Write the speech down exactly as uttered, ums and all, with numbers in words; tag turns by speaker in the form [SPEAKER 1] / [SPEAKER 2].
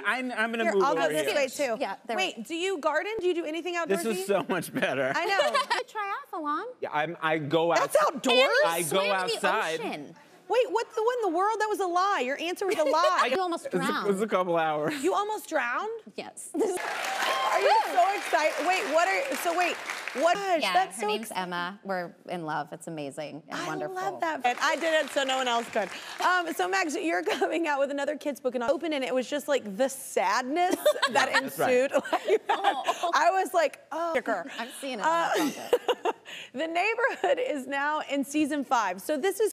[SPEAKER 1] I'm, I'm gonna
[SPEAKER 2] Here,
[SPEAKER 1] move
[SPEAKER 2] I'll go
[SPEAKER 1] over
[SPEAKER 2] this
[SPEAKER 1] here.
[SPEAKER 2] way too.
[SPEAKER 3] Yeah, there
[SPEAKER 2] Wait,
[SPEAKER 3] we-
[SPEAKER 2] do you garden? Do you do anything outdoorsy?
[SPEAKER 1] This is so much better.
[SPEAKER 2] I know.
[SPEAKER 3] Triathlon.
[SPEAKER 1] Yeah, I'm, I go out.
[SPEAKER 2] That's outdoors?
[SPEAKER 1] I go
[SPEAKER 3] Swam in the
[SPEAKER 1] outside.
[SPEAKER 3] ocean.
[SPEAKER 2] Wait, what the, what in the world? That was a lie. Your answer was a lie.
[SPEAKER 3] You almost
[SPEAKER 1] It was, a,
[SPEAKER 3] drowned.
[SPEAKER 1] it was a couple hours.
[SPEAKER 2] You almost drowned?
[SPEAKER 3] Yes.
[SPEAKER 2] Are you so excited? Wait, what are, so wait, what?
[SPEAKER 3] Yeah,
[SPEAKER 2] That's
[SPEAKER 3] her
[SPEAKER 2] so
[SPEAKER 3] name's Emma. We're in love. It's amazing and
[SPEAKER 2] I
[SPEAKER 3] wonderful.
[SPEAKER 2] love that. And I did it so no one else could. Um, so Max, you're coming out with another kid's book and I opened and it was just like the sadness that ensued. Like,
[SPEAKER 3] Oh.
[SPEAKER 2] I was like, oh.
[SPEAKER 3] I'm seeing it.
[SPEAKER 2] Uh, the Neighborhood is now in season five. So this is